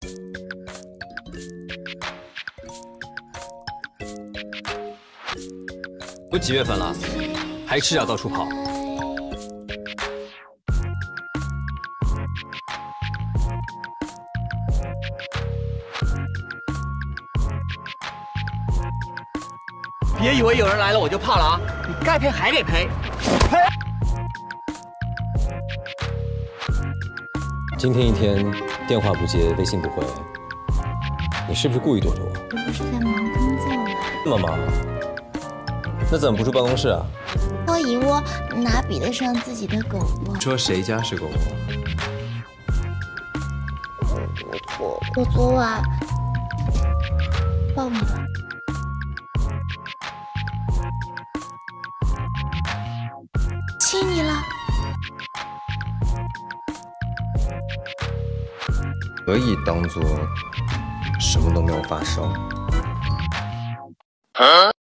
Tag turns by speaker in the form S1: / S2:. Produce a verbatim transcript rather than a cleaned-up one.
S1: 都几月份了，还是要到处跑？
S2: 别以为有人来了我就怕了啊！你该赔还得赔。赔！
S1: 今天一天电话不接，微信不回，你是不是故意躲着我？
S3: 我不是在忙工作吗？
S1: 这么忙？那怎么不住办公室啊？
S3: 到蚁窝哪比得上自己的狗窝？
S1: 说谁家是狗窝？
S3: 我我昨晚抱你了。亲你了。
S1: 可以当做什么都没有发生。